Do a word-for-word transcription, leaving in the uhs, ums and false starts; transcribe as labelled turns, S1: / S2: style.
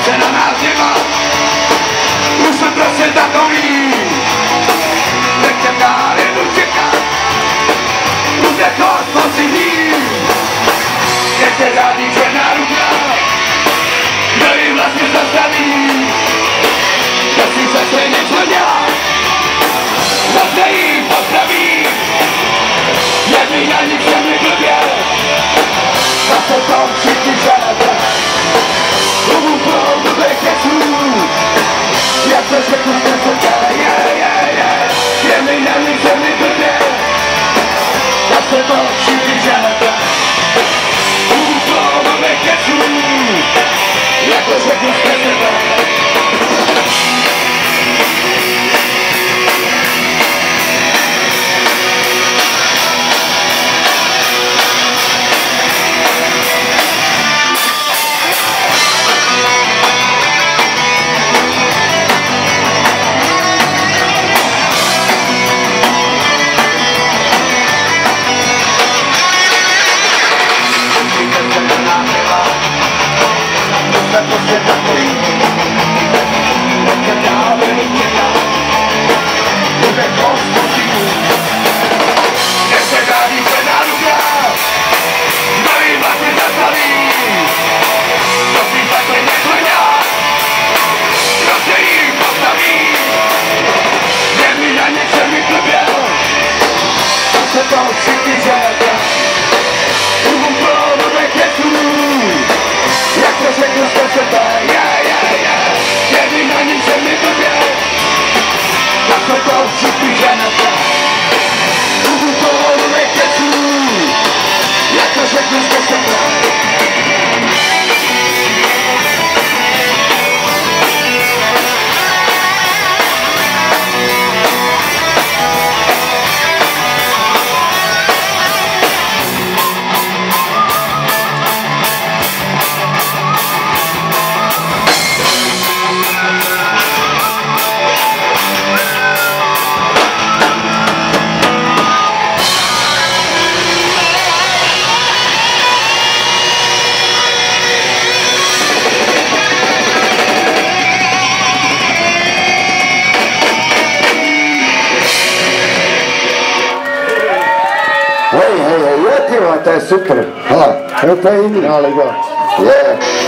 S1: se na nás dívá. Už jsme prostě takový, nechtěm dál jen utěkat. Udechovat pocití, nechte žádný černá ruka. Kdo ji vlastně zastaví, prosím se se něco dělat. Zase jí pozdraví, jedný na nich se mi blbě. Zase to všichni žádáte, umu pro blbých keců. Jak to řeknu zkresete, je, je, je, jedný na nich se mi blbě. Zase to všichni žádáte, umu pro blbých keců. Jak to řeknu zkresete.
S2: Hej, hej, hej, to je super. Hele, to je jiná liga. Je.